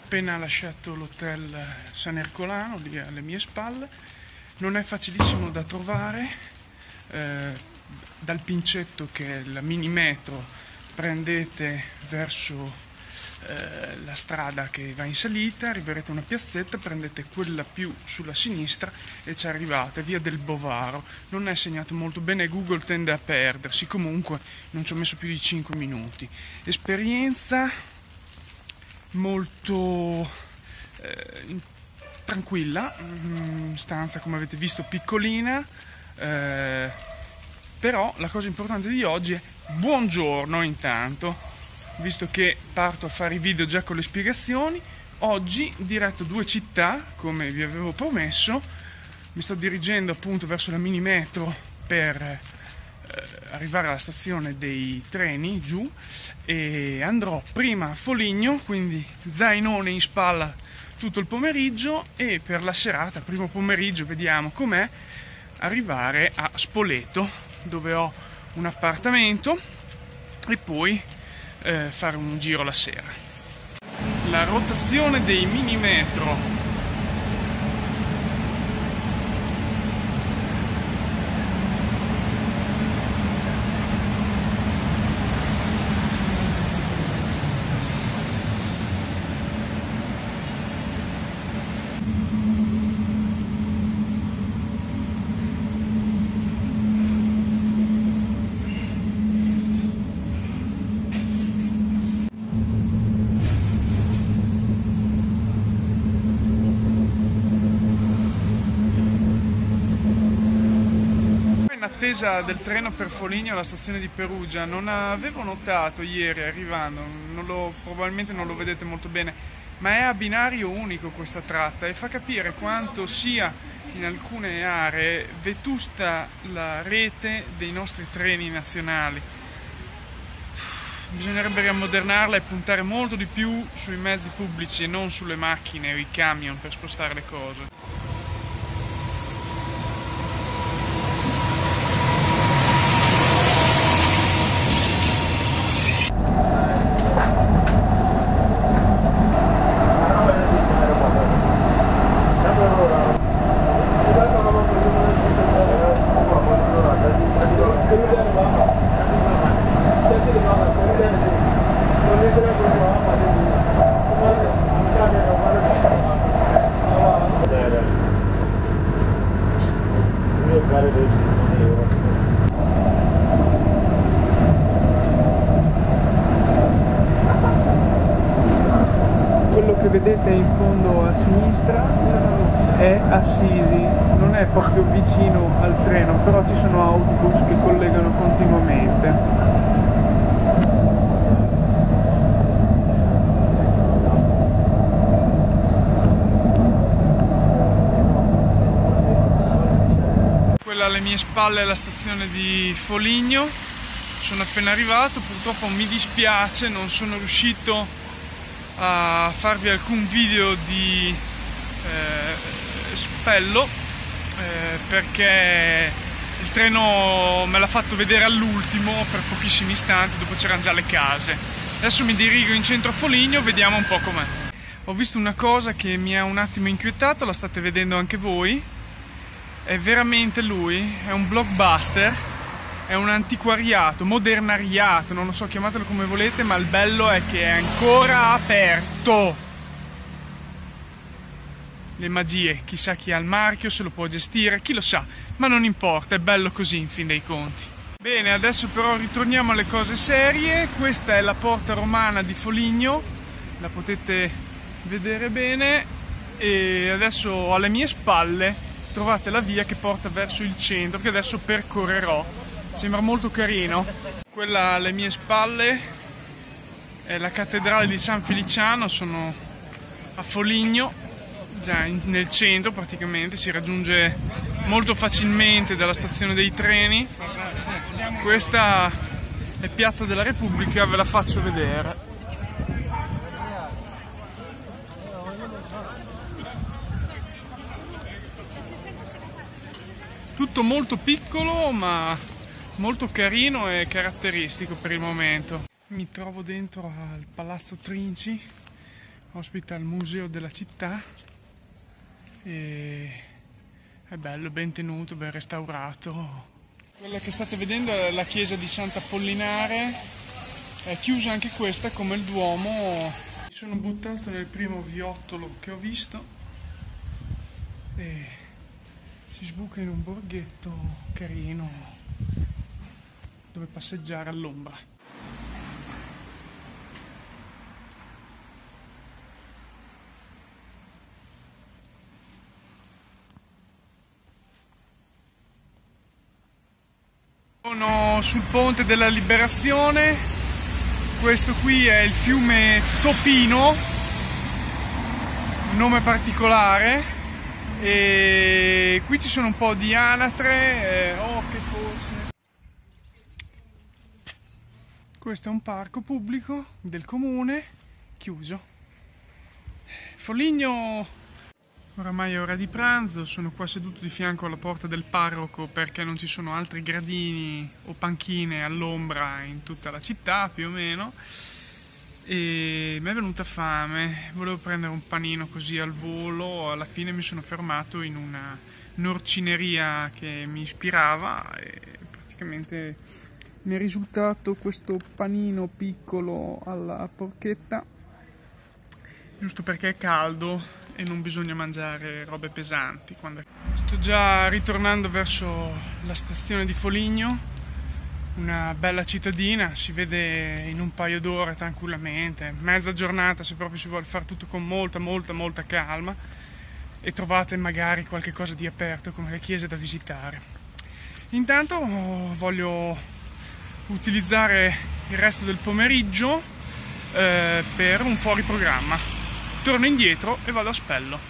appena lasciato l'hotel San Ercolano, lì alle mie spalle. Non è facilissimo da trovare, dal Pincetto, che è la mini metro, prendete verso la strada che va in salita, arriverete a una piazzetta, prendete quella più sulla sinistra e ci arrivate, via del Bovaro. Non è segnato molto bene, Google tende a perdersi, comunque non ci ho messo più di 5 minuti. Esperienza molto tranquilla, stanza come avete visto piccolina, però la cosa importante di oggi è buongiorno intanto. Visto che parto a fare i video già con le spiegazioni, oggi diretto 2 città, come vi avevo promesso. Mi sto dirigendo appunto verso la mini metro per arrivare alla stazione dei treni giù, e andrò prima a Foligno, quindi zainone in spalla tutto il pomeriggio, e per la serata, primo pomeriggio, vediamo com'è, arrivare a Spoleto, dove ho un appartamento, e poi fare un giro la sera. La rotazione dei mini metro. In attesa del treno per Foligno alla stazione di Perugia, non avevo notato ieri arrivando, probabilmente non lo vedete molto bene, ma è a binario unico questa tratta, e fa capire quanto sia in alcune aree vetusta la rete dei nostri treni nazionali. Bisognerebbe riammodernarla e puntare molto di più sui mezzi pubblici e non sulle macchine o i camion per spostare le cose. Quello che vedete in fondo a sinistra è Assisi, non è proprio vicino al treno, però ci sono autobus che collegano continuamente. Quella alle mie spalle è la stazione di Foligno, sono appena arrivato, purtroppo mi dispiace, non sono riuscito a farvi alcun video di spello perché il treno me l'ha fatto vedere all'ultimo per pochissimi istanti, dopo c'erano già le case. Adesso mi dirigo in centro a Foligno, vediamo un po' com'è. Ho visto una cosa che mi ha un attimo inquietato, la state vedendo anche voi. È veramente lui, è un blockbuster, è un antiquariato, modernariato, non lo so, chiamatelo come volete, ma il bello è che è ancora aperto. Le magie, chissà chi ha il marchio, se lo può gestire, chi lo sa, ma non importa, è bello così in fin dei conti. Bene, adesso però ritorniamo alle cose serie. Questa è la porta romana di Foligno, la potete vedere bene, e adesso alle mie spalle trovate la via che porta verso il centro, che adesso percorrerò. Sembra molto carino. Quella alle mie spalle è la cattedrale di San Feliciano, sono a Foligno, già nel centro praticamente, si raggiunge molto facilmente dalla stazione dei treni. Questa è Piazza della Repubblica, ve la faccio vedere. Tutto molto piccolo ma molto carino e caratteristico per il momento. Mi trovo dentro al Palazzo Trinci, ospita il museo della città e è bello, ben tenuto, ben restaurato. Quella che state vedendo è la chiesa di Sant'Apollinare, è chiusa anche questa come il Duomo. Mi sono buttato nel primo viottolo che ho visto e si sbuca in un borghetto carino dove passeggiare all'ombra. Sono sul ponte della Liberazione, questo qui è il fiume Topino, un nome particolare, e qui ci sono un po' di anatre, che forse... Questo è un parco pubblico del comune, chiuso. Foligno... Oramai è ora di pranzo, sono qua seduto di fianco alla porta del parroco perché non ci sono altri gradini o panchine all'ombra in tutta la città, più o meno, e mi è venuta fame, volevo prendere un panino così al volo, alla fine mi sono fermato in una norcineria che mi ispirava e praticamente mi è risultato questo panino piccolo alla porchetta, giusto perché è caldo e non bisogna mangiare robe pesanti. Sto già ritornando verso la stazione di Foligno, una bella cittadina, si vede in un paio d'ore tranquillamente, mezza giornata se proprio si vuole fare tutto con molta calma, e trovate magari qualche cosa di aperto come le chiese da visitare. Intanto voglio utilizzare il resto del pomeriggio per un fuori programma. Torno indietro e vado a Spello.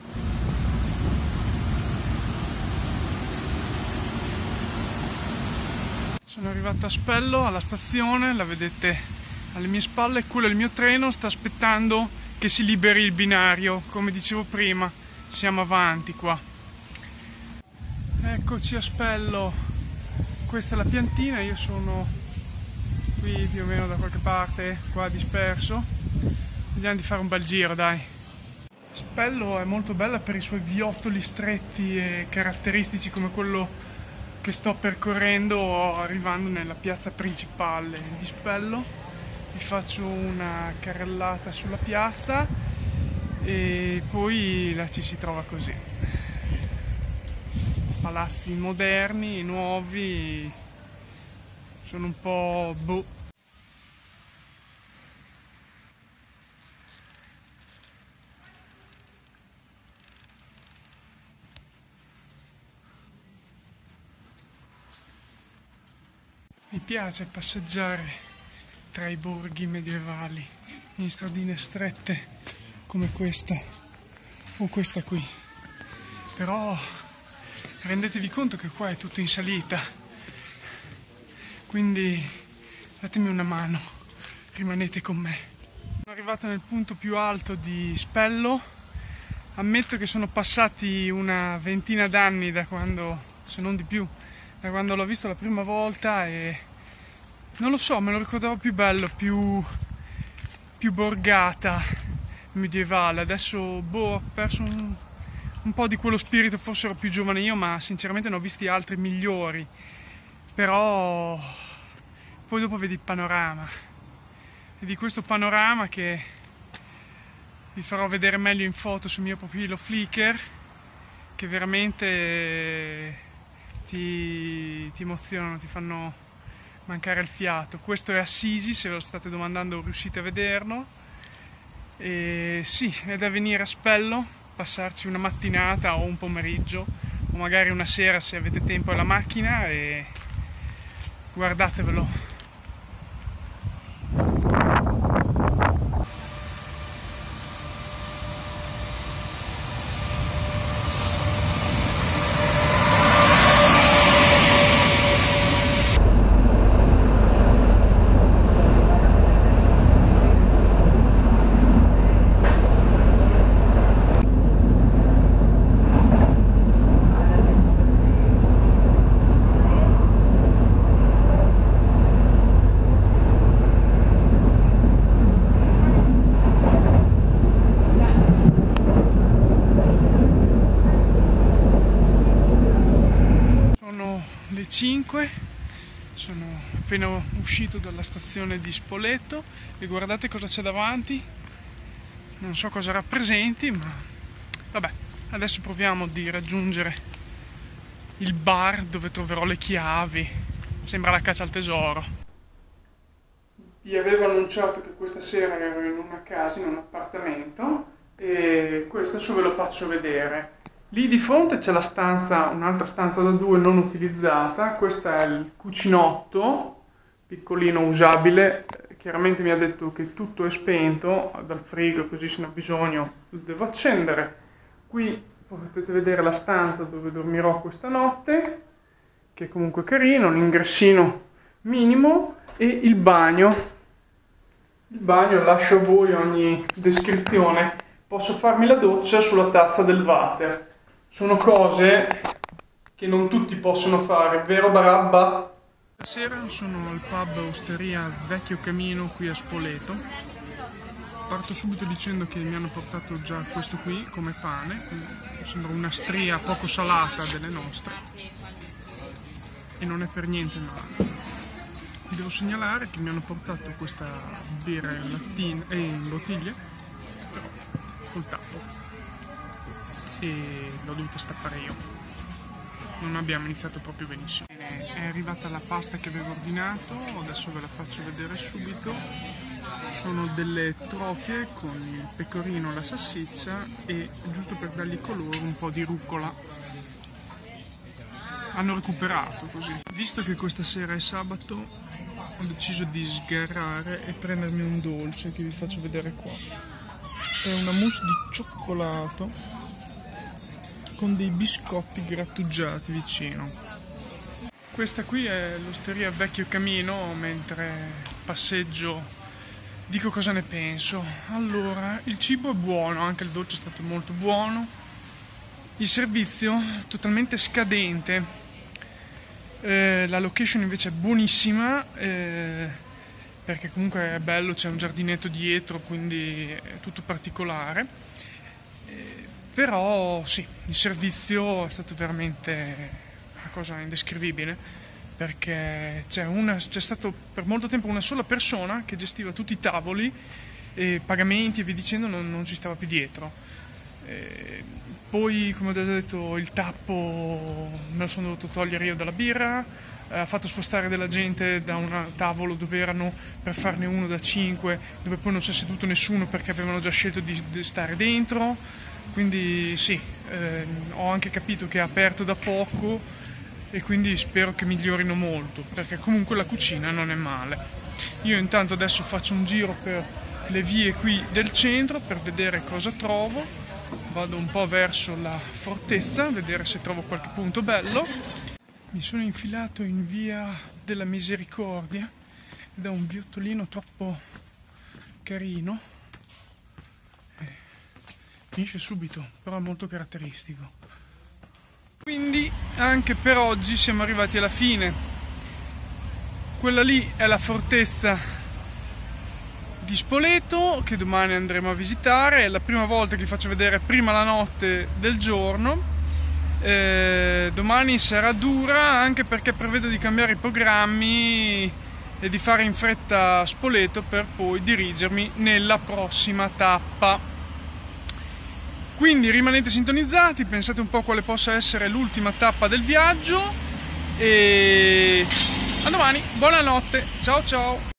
Sono arrivato a Spello, alla stazione, la vedete alle mie spalle, quello è il mio treno, sta aspettando che si liberi il binario, come dicevo prima, siamo avanti qua. Eccoci a Spello, questa è la piantina, io sono qui più o meno da qualche parte, qua disperso. Vediamo di fare un bel giro, dai. Spello è molto bella per i suoi viottoli stretti e caratteristici come quello che sto percorrendo arrivando nella piazza principale di Spello. Vi faccio una carrellata sulla piazza e poi là ci si trova così. Palazzi moderni, nuovi, sono un po' boh. Mi piace passeggiare tra i borghi medievali in stradine strette come questa o questa qui, però rendetevi conto che qua è tutto in salita, quindi datemi una mano, rimanete con me. Sono arrivato nel punto più alto di Spello, ammetto che sono passati una ventina d'anni da quando, se non di più, da quando l'ho visto la prima volta e non lo so, me lo ricordavo più bello, più borgata, medievale. Adesso ho perso un po' di quello spirito, forse ero più giovane io, ma sinceramente ne ho visti altri migliori. Però poi dopo vedi il panorama, e di questo panorama che vi farò vedere meglio in foto sul mio profilo Flickr, che veramente ti emozionano, ti fanno mancare il fiato. Questo è Assisi, se ve lo state domandando riuscite a vederlo. E sì, è da venire a Spello, passarci una mattinata o un pomeriggio o magari una sera se avete tempo alla macchina e guardatevelo. 5. Sono appena uscito dalla stazione di Spoleto e guardate cosa c'è davanti. Non so cosa rappresenti, ma vabbè, adesso proviamo di raggiungere il bar dove troverò le chiavi. Sembra la caccia al tesoro. Vi avevo annunciato che questa sera ero in una casa, in un appartamento, e questo adesso ve lo faccio vedere. Lì di fronte c'è la stanza, un'altra stanza da 2 non utilizzata. Questo è il cucinotto, piccolino, usabile. Chiaramente mi ha detto che tutto è spento dal frigo, così se ne ha bisogno lo devo accendere. Qui potete vedere la stanza dove dormirò questa notte, che è comunque carino, un ingressino minimo, e il bagno. Il bagno lascio a voi ogni descrizione. Posso farmi la doccia sulla tazza del water. Sono cose che non tutti possono fare, vero Barabba? Stasera sono al pub Osteria Vecchio Camino qui a Spoleto. Parto subito dicendo che mi hanno portato già questo qui come pane, sembra una stria poco salata delle nostre e non è per niente male. Devo segnalare che mi hanno portato questa birra in bottiglia, però col tappo, e l'ho dovuta stappare io. Non abbiamo iniziato proprio benissimo. È arrivata la pasta che avevo ordinato, adesso ve la faccio vedere subito. Sono delle trofie con il pecorino, la salsiccia e, giusto per dargli colore, un po' di rucola. Hanno recuperato così. Visto che questa sera è sabato, ho deciso di sgarrare e prendermi un dolce che vi faccio vedere qua. È una mousse di cioccolato con dei biscotti grattugiati vicino. Questa qui è l'Osteria Vecchio Camino. Mentre passeggio dico cosa ne penso. Allora, il cibo è buono, anche il dolce è stato molto buono. Il servizio totalmente scadente. La location invece è buonissima, perché comunque è bello, c'è un giardinetto dietro, quindi è tutto particolare. Però sì, il servizio è stato veramente una cosa indescrivibile, perché c'è stato per molto tempo una sola persona che gestiva tutti i tavoli e pagamenti e via dicendo, non ci stava più dietro. Poi, come ho già detto, il tappo me lo sono dovuto togliere io dalla birra, ha fatto spostare della gente da un tavolo dove erano per farne uno da 5, dove poi non si è seduto nessuno perché avevano già scelto di stare dentro. Quindi sì, ho anche capito che è aperto da poco e quindi spero che migliorino molto, perché comunque la cucina non è male. Io intanto adesso faccio un giro per le vie qui del centro per vedere cosa trovo. Vado un po' verso la fortezza, a vedere se trovo qualche punto bello. Mi sono infilato in via della Misericordia ed è un viottolino troppo carino. Finisce subito, però è molto caratteristico. Quindi anche per oggi siamo arrivati alla fine. Quella lì è la fortezza di Spoleto, che domani andremo a visitare. È la prima volta che vi faccio vedere prima la notte del giorno. Domani sarà dura, anche perché prevedo di cambiare i programmi e di fare in fretta Spoleto per poi dirigermi nella prossima tappa. Quindi rimanete sintonizzati, pensate un po' quale possa essere l'ultima tappa del viaggio e a domani, buonanotte, ciao ciao!